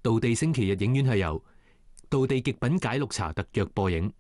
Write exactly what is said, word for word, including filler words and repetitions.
道地星期日影院係由道地極品解綠茶特約播映。